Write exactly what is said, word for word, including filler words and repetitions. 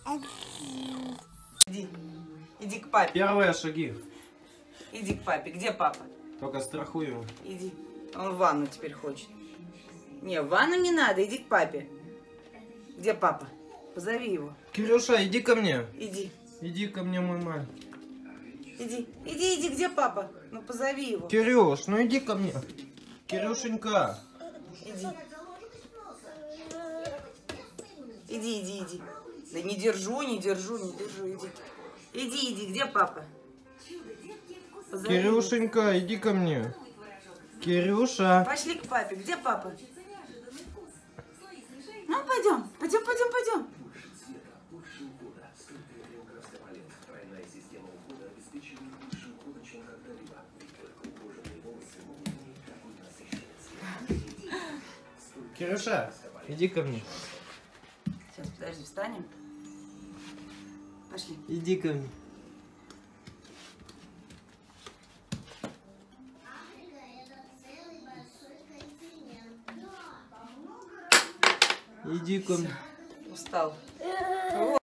Иди. Иди к папе. Первые шаги. Иди к папе. Где папа? Только страхуй его. Иди. Он в ванну теперь хочет. Не, в ванну не надо. Иди к папе. Где папа? Позови его. Кирюша, иди ко мне. Иди. Иди ко мне, мой мальчик. Иди. Иди, иди. Где папа? Ну, позови его. Кирюш, ну иди ко мне. Кирюшенька. Иди. Иди, иди, иди. Да не держу, не держу, не держу. Иди. Иди, иди. Где папа? Позови Кирюшенька, его. иди ко мне. Кирюша. Пошли к папе. Где папа? Ну, пойдем. Пойдем, пойдем, пойдем. Кирюша, иди ко мне. Сейчас, подожди, встанем. Пошли. Иди ко мне. Иди ко мне. Устал. Вот.